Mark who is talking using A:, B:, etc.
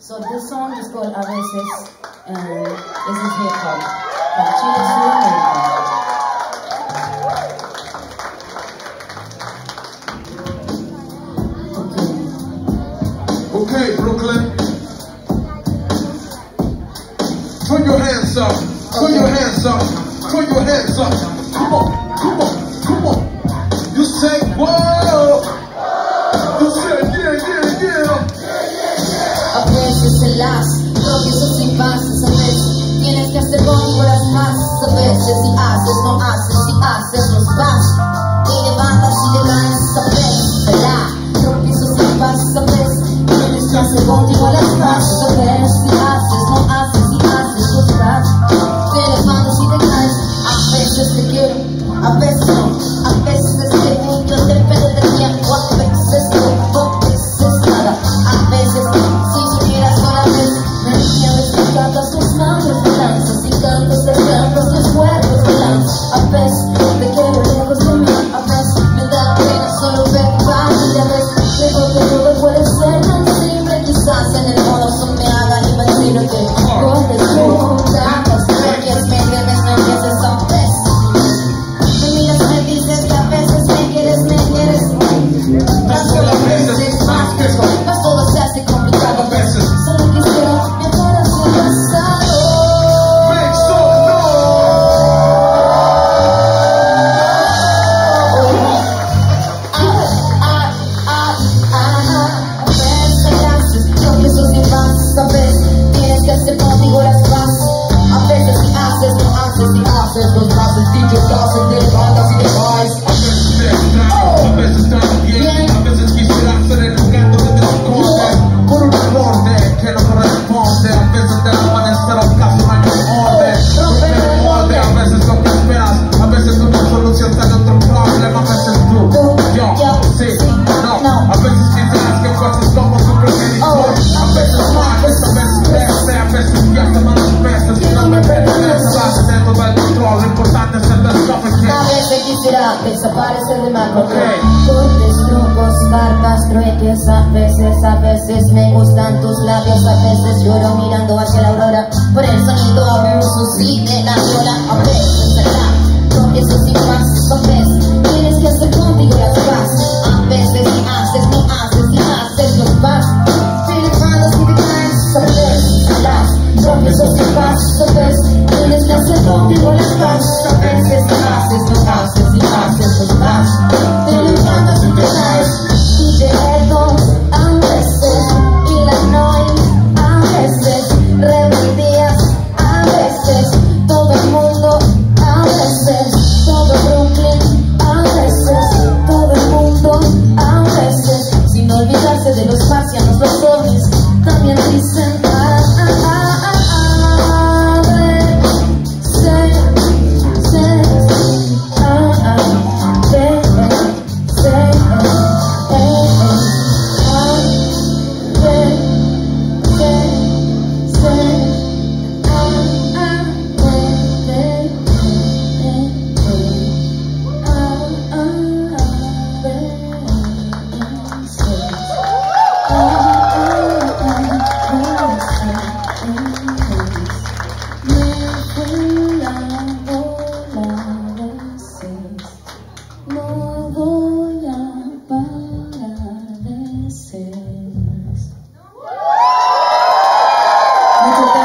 A: So this song is called A Veces, and this is hip hop from Chile Sur America.
B: Okay, Brooklyn. Put your hands up. Put your hands up. Put your hands up. Come on, come on, come on. You say, whoa. You say, yeah.
A: A veces te las tropiezos sin pasos, a veces tienes que hacer conmigo las más, a veces si haces, no haces, si haces, los vas, te levantas y te caes, a veces te la tropiezos sin pasos, a veces tienes que hacer conmigo las más, a veces si haces, no haces, si haces, los vas, te levantas y te caes, a veces te quiero, a veces no, a veces te quiero, yo depende del tiempo, a veces no, a veces nada, a veces cantas tus manos de lanzas y cantas tus cuerpos de lanza. A veces te quiero lejos de mí, a veces me da pena solo ver tu cara y a veces creo que todo puede ser tan simple. Quizás en el corazón me hagan imagino que corres tú, cantas, oyes, me entiendes, no empieces a veces. Me miras, me dices que a veces me quieres, tan solo a veces más que eso. Mas todo se hace complicado a veces. Solo quisiera mi corazón pasado.
B: Make some
A: A veces te haces, tropiezos y vas. A veces tienes que hacer contigo las vas. A veces si haces, no haces, si haces, los vas. El DJ te hace, te levantas y te vas.
B: a veces te extraño, a veces también. A veces quisiera ser el lugar donde te escondes por un borde que no corresponde. A veces te la manes, pero casi no hay un orden. A veces lo que esperas, a veces una solución sale otro problema. A veces tú, yo, sí, no. A veces quisieras que fueses como su progenitor. A veces mates, a veces crece, a veces pierde malas veces. No me perteneces, a veces te todo el control. Lo importante es el desafío.
A: A veces quisiera desaparecer de mal control.
B: Okay.
A: Cortes, trucos, barbas, trueques. A veces me gustan tus labios. A veces lloro mirando hacia la aurora. Por el sonido abuso, sí, de la viola. A veces será tropiezos y pasos. A veces tienes que hacer contigo las paz. A veces si haces, no haces, si haces, los vas. Te levantas y te caes. A veces será tropiezos y pasos. A veces tienes que hacer contigo las paz. A veces si haces, no haces, si haces, los vas. Te levantas y te caes. Y te dejo a veces y la noche a veces rebeldías a veces todo el mundo a veces todo Brooklyn a veces todo el mundo a veces sin olvidarse de los marcianos los ovnis también dicen Muchas gracias.